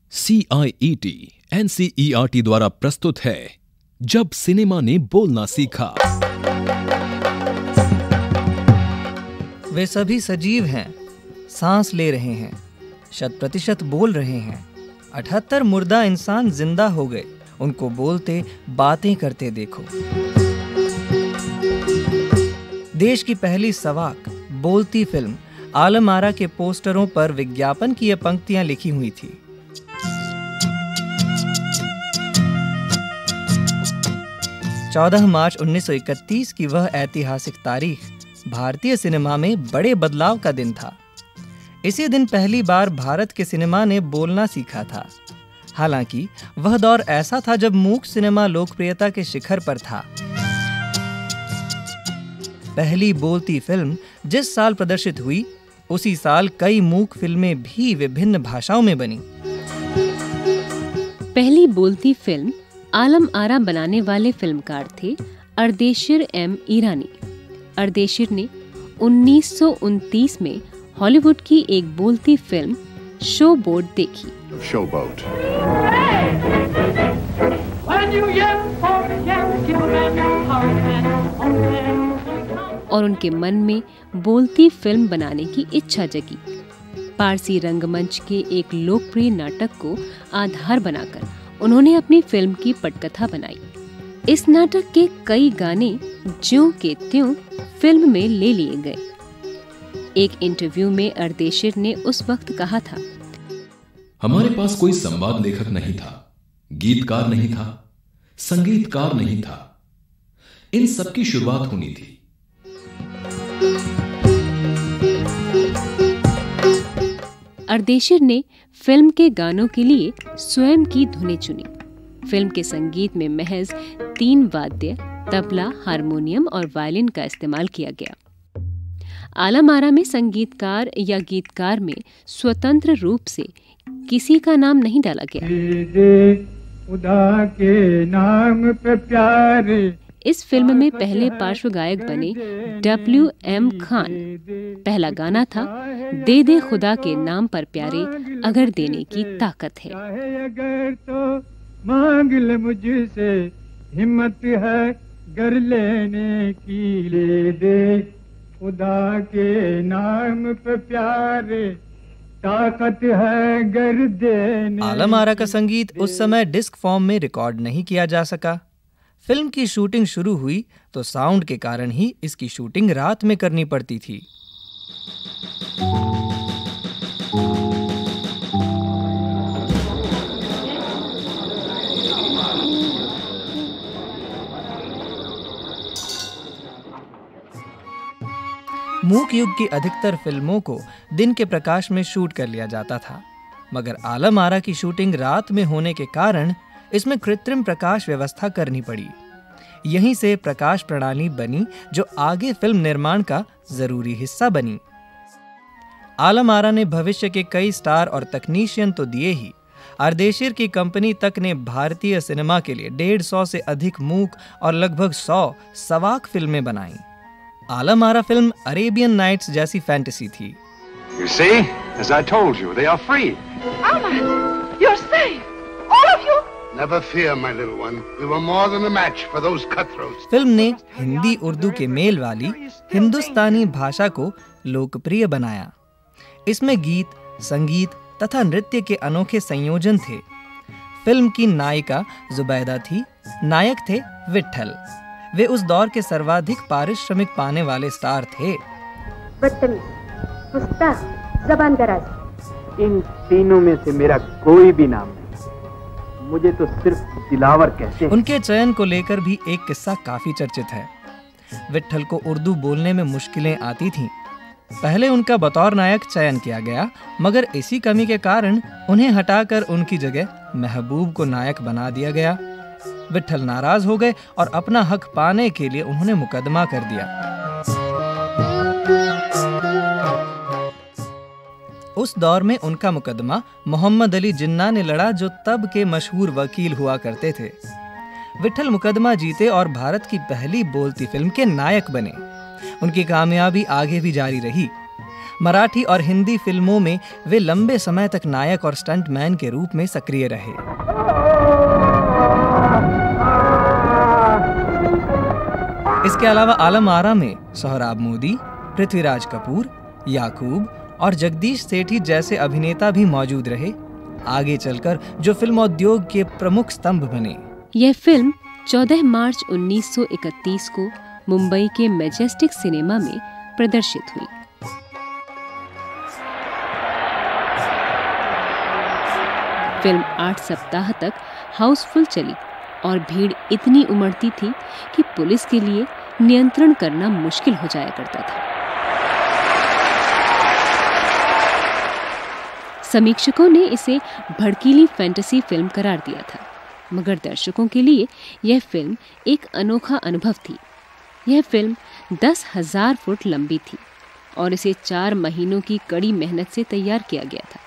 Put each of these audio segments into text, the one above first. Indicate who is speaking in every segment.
Speaker 1: CIET NCERT द्वारा प्रस्तुत है जब सिनेमा ने बोलना सीखा।
Speaker 2: वे सभी सजीव हैं, सांस ले रहे हैं, 100% बोल रहे हैं। 78 मुर्दा इंसान जिंदा हो गए, उनको बोलते बातें करते देखो। देश की पहली सवाक बोलती फिल्म आलम आरा के पोस्टरों पर विज्ञापन की ये पंक्तियां लिखी हुई थी। चौदह मार्च 1931 की वह ऐतिहासिक तारीख भारतीय सिनेमा में बड़े बदलाव का दिन था। इसी दिन पहली बार भारत के सिनेमा ने बोलना सीखा था। हालांकि वह दौर ऐसा था जब मूक सिनेमा लोकप्रियता के शिखर पर था। पहली बोलती फिल्म जिस साल प्रदर्शित हुई, उसी साल कई मूक फिल्में भी विभिन्न भाषाओं में बनी।
Speaker 3: पहली बोलती फिल्म आलम आरा बनाने वाले फिल्मकार थे अर्देशीर M. ईरानी। अर्देशीर ने 1929 में हॉलीवुड की एक बोलती फिल्म शो बोट देखी। और उनके मन में बोलती फिल्म बनाने की इच्छा जगी। पारसी रंगमंच के एक लोकप्रिय नाटक को आधार बनाकर उन्होंने अपनी फिल्म की पटकथा बनाई। इस नाटक के कई गाने ज्यों के त्यों फिल्म में ले लिए गए। एक इंटरव्यू में अर्देशीर ने उस वक्त कहा था,
Speaker 1: हमारे पास कोई संवाद लेखक नहीं था, गीतकार नहीं था, संगीतकार नहीं था। इन सब की शुरुआत होनी थी।
Speaker 3: अर्देशीर ने फिल्म के गानों के लिए स्वयं की धुनें चुनी। फिल्म के संगीत में महज 3 वाद्य तबला, हारमोनियम और वायलिन का इस्तेमाल किया गया। आलम आरा में संगीतकार या गीतकार में स्वतंत्र रूप से किसी का नाम नहीं डाला गया। खुदा के नाम पे प्यारे। इस फिल्म में पहले पार्श्व गायक बने W.M. खान। पहला गाना था दे दे खुदा के नाम पर प्यारे, अगर देने की ताकत है।
Speaker 4: अगर तो मांग ले मुझसे, हिम्मत है गर लेने की, ले दे खुदा के नाम पे प्यारे, ताकत है गर देने।
Speaker 2: आलम आरा का संगीत उस समय डिस्क फॉर्म में रिकॉर्ड नहीं किया जा सका। फिल्म की शूटिंग शुरू हुई तो साउंड के कारण ही इसकी शूटिंग रात में करनी पड़ती थी। मूक युग की अधिकतर फिल्मों को दिन के प्रकाश में शूट कर लिया जाता था, मगर आलम आरा की शूटिंग रात में होने के कारण इसमें कृत्रिम प्रकाश व्यवस्था करनी पड़ी। यहीं से प्रकाश प्रणाली बनी जो आगे फिल्म निर्माण का जरूरी हिस्सा बनी। आलम आरा ने भविष्य के कई स्टार और तकनीशियन तो दिए ही, अर्देशीर की कंपनी तक ने भारतीय सिनेमा के लिए 150 से अधिक मूक और लगभग 100 सवाक फिल्में बनाई। Alam Ara film Arabian Nights जैसी फैंटेसी थी।
Speaker 5: You see, as I told you, they are free.
Speaker 6: Alma, you're safe, all of you.
Speaker 5: Never fear, my little one. We were more than a match for those cutthroats.
Speaker 2: Film ने हिंदी उर्दू के mail वाली हिंदुस्तानी भाषा को लोकप्रिय बनाया। इसमें गीत, संगीत तथा नृत्य के अनोखे संयोजन थे। फिल्म की नायिका जुबैदा थी, नायक थे विट्ठल। वे उस दौर के सर्वाधिक पारिश्रमिक पाने वाले स्टार थे।
Speaker 7: जबान दराज, इन तीनों में से मेरा कोई भी नाम नहीं, मुझे तो सिर्फ दिलावर कहते हैं।
Speaker 2: उनके चयन को लेकर भी एक किस्सा काफी चर्चित है। विट्ठल को उर्दू बोलने में मुश्किलें आती थीं। पहले उनका बतौर नायक चयन किया गया, मगर इसी कमी के कारण उन्हें हटाकर उनकी जगह महबूब को नायक बना दिया गया। विट्ठल नाराज हो गए और अपना हक पाने के लिए उन्होंने मुकदमा कर दिया। उस दौर में उनका मुकदमा मोहम्मद अली जिन्ना ने लड़ा, जो तब के मशहूर वकील हुआ करते थे। विट्ठल मुकदमा जीते और भारत की पहली बोलती फिल्म के नायक बने। उनकी कामयाबी आगे भी जारी रही। मराठी और हिंदी फिल्मों में वे लंबे समय तक नायक और स्टंटमैन के रूप में सक्रिय रहे। इसके अलावा आलम आरा में सोहराब मोदी, पृथ्वीराज कपूर, याकूब और जगदीश सेठी जैसे अभिनेता भी मौजूद रहे, आगे चलकर जो फिल्म उद्योग के प्रमुख स्तंभ बने।
Speaker 3: यह फिल्म 14 मार्च 1931 को मुंबई के मैजेस्टिक सिनेमा में प्रदर्शित हुई। फिल्म 8 सप्ताह तक हाउसफुल चली और भीड़ इतनी उमड़ती थी कि पुलिस के लिए नियंत्रण करना मुश्किल हो जाया करता था। समीक्षकों ने इसे भड़कीली फैंटेसी फिल्म करार दिया था, मगर दर्शकों के लिए यह फिल्म एक अनोखा अनुभव थी। यह फिल्म 10,000 फुट लंबी थी और इसे 4 महीनों की कड़ी मेहनत से तैयार किया गया था।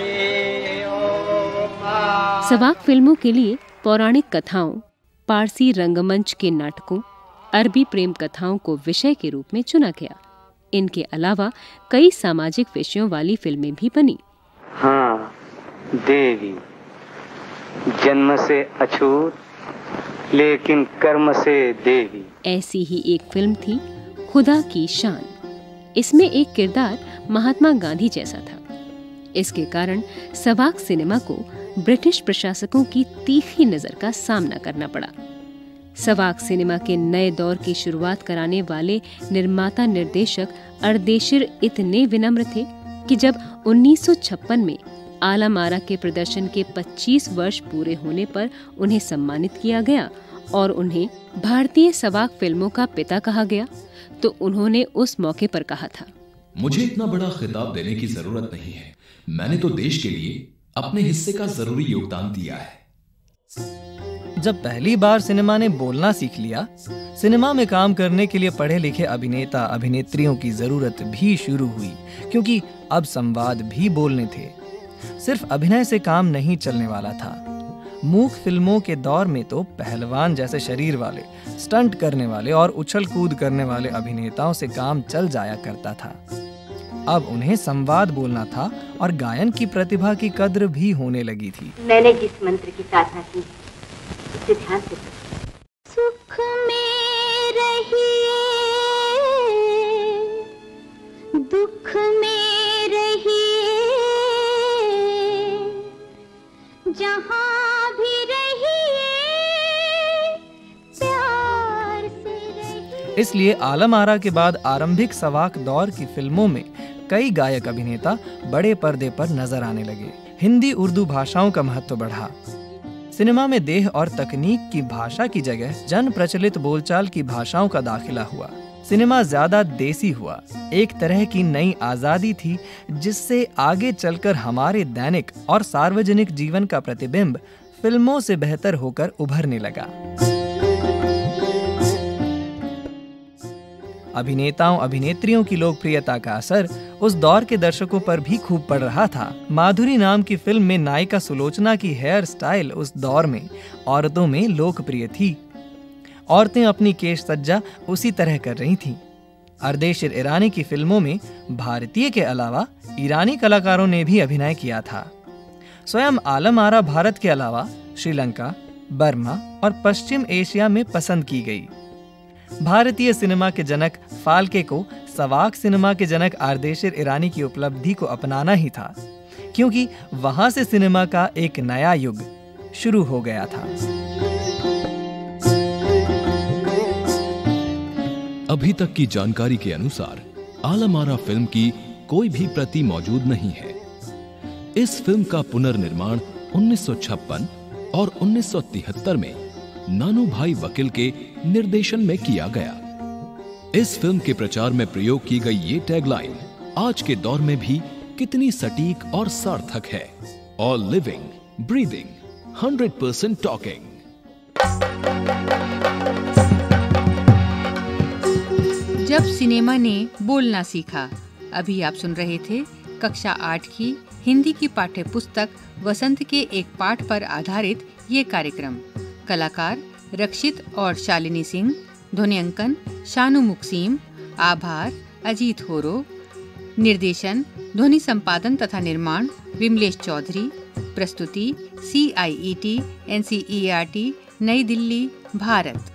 Speaker 3: सवाक फिल्मों के लिए पौराणिक कथाओं, पारसी रंगमंच के नाटकों, अरबी प्रेम कथाओं को विषय के रूप में चुना गया। इनके अलावा कई सामाजिक विषयों वाली फिल्में भी बनी।
Speaker 8: हाँ, देवी जन्म से अछूत लेकिन कर्म से देवी।
Speaker 3: ऐसी ही एक फिल्म थी खुदा की शान। इसमें एक किरदार महात्मा गांधी जैसा था। इसके कारण सवाक सिनेमा को ब्रिटिश प्रशासकों की तीखी नजर का सामना करना पड़ा। सवाक सिनेमा के नए दौर की शुरुआत कराने वाले निर्माता निर्देशक अर्देशिर इतने विनम्र थे कि जब 1956 में आलम आरा के प्रदर्शन के 25 वर्ष पूरे होने पर उन्हें सम्मानित किया गया और उन्हें भारतीय सवाक फिल्मों का पिता कहा गया, तो उन्होंने उस मौके पर कहा था,
Speaker 1: मुझे इतना बड़ा खिताब देने की जरूरत नहीं है। मैंने तो देश के लिए अपने हिस्से का जरूरी योगदान दिया है।
Speaker 2: जब पहली बार सिनेमा ने बोलना सीख लिया, सिनेमा में काम करने के लिए पढ़े लिखे अभिनेता अभिनेत्रियों की जरूरत भी शुरू हुई, क्योंकि अब संवाद भी बोलने थे। सिर्फ अभिनय से काम नहीं चलने वाला था। मूक फिल्मों के दौर में तो पहलवान जैसे शरीर वाले, स्टंट करने वाले और उछल कूद करने वाले अभिनेताओं से काम चल जाया करता था। अब उन्हें संवाद बोलना था और गायन की प्रतिभा की कद्र भी होने लगी थी।
Speaker 9: मैंने जिस मंत्र की साधना की उसे ध्यान से सुख में रहिए, दुख में रहिए, जहाँ भी रहिए, प्यार से रहिए।
Speaker 2: इसलिए आलम आरा के बाद आरंभिक सवाक दौर की फिल्मों में कई गायक अभिनेता बड़े पर्दे पर नजर आने लगे। हिंदी उर्दू भाषाओं का महत्व बढ़ा। सिनेमा में देह और तकनीक की भाषा की जगह जन प्रचलित बोलचाल की भाषाओं का दाखिला हुआ। सिनेमा ज्यादा देसी हुआ। एक तरह की नई आजादी थी जिससे आगे चलकर हमारे दैनिक और सार्वजनिक जीवन का प्रतिबिंब फिल्मों से बेहतर होकर उभरने लगा। अभिनेताओं अभिनेत्रियों की लोकप्रियता का असर उस दौर के दर्शकों पर भी खूब पड़ रहा था। माधुरी नाम की फिल्म में नायिका सुलोचना की हेयर स्टाइल उस दौर में औरतों में लोकप्रिय थी। औरतें अपनी केश सज्जा उसी तरह कर रही थीं। अर्देशिर ईरानी की फिल्मों में भारतीय के अलावा ईरानी कलाकारों ने भी अभिनय किया था। स्वयं आलम आरा भारत के अलावा श्रीलंका, बर्मा और पश्चिम एशिया में पसंद की गई। भारतीय सिनेमा के जनक फाल्के को सवाक सिनेमा के जनक अर्देशिर ईरानी की उपलब्धि को अपनाना ही था, क्योंकि वहां से सिनेमा का एक नया युग शुरू हो गया था।
Speaker 1: अभी तक की जानकारी के अनुसार आलम आरा फिल्म की कोई भी प्रति मौजूद नहीं है। इस फिल्म का पुनर्निर्माण 1956 और 1973 में नानू भाई वकील के निर्देशन में किया गया। इस फिल्म के प्रचार में प्रयोग की गई ये टैगलाइन आज के दौर में भी कितनी सटीक और सार्थक है। All living, breathing, 100% talking.
Speaker 10: जब सिनेमा ने बोलना सीखा। अभी आप सुन रहे थे कक्षा 8 की हिंदी की पाठ्य पुस्तक वसंत के एक पाठ पर आधारित ये कार्यक्रम। कलाकार रक्षित और शालिनी सिंह, ध्वनियांकन शानू मुक्सीम, आभार अजीत होरो, निर्देशन, ध्वनि संपादन तथा निर्माण विमलेश चौधरी। प्रस्तुति CIET NCERT नई दिल्ली, भारत।